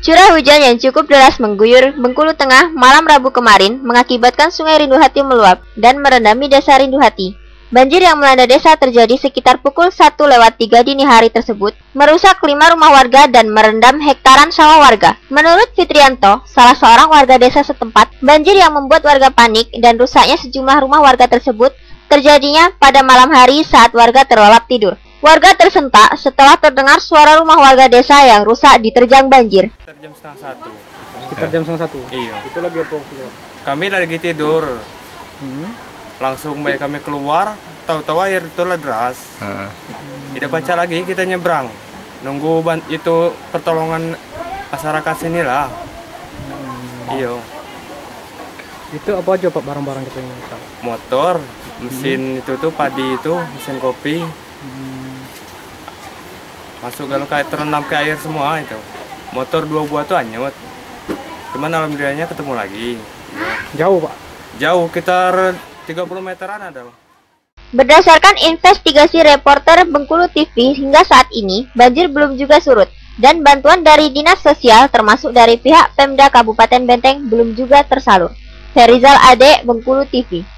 Curah hujan yang cukup deras mengguyur Bengkulu Tengah malam Rabu kemarin mengakibatkan Sungai Rinduhati meluap dan merendami Desa Rinduhati. Banjir yang melanda desa terjadi sekitar pukul 1:03 dini hari tersebut, merusak 5 rumah warga dan merendam hektaran sawah warga. Menurut Fitrianto, salah seorang warga desa setempat, banjir yang membuat warga panik dan rusaknya sejumlah rumah warga tersebut terjadinya pada malam hari saat warga terlelap tidur. Warga tersentak setelah terdengar suara rumah warga desa yang rusak diterjang banjir. Sekitar jam setengah satu. Sekitar jam setengah satu? Iya. Itu lagi apa? Kami lagi tidur. Langsung baik kami keluar, tahu-tahu air itu deras. Tidak baca lagi, kita nyebrang. Nunggu itu pertolongan masyarakat sinilah. Iya. Itu apa aja Pak barang-barang kita ini? Motor, mesin itu tuh padi itu, mesin kopi. Masuk kalau kayak terendam ke air semua itu. Motor 2 buah tuh hanyut. Cuman alhamdulillahnya ketemu lagi. Jauh Pak? Jauh, sekitar 30 meteran ada. Berdasarkan investigasi reporter Bengkulu TV hingga saat ini, banjir belum juga surut. Dan bantuan dari Dinas Sosial termasuk dari pihak Pemda Kabupaten Benteng belum juga tersalur. Ferizal Ade, Bengkulu TV.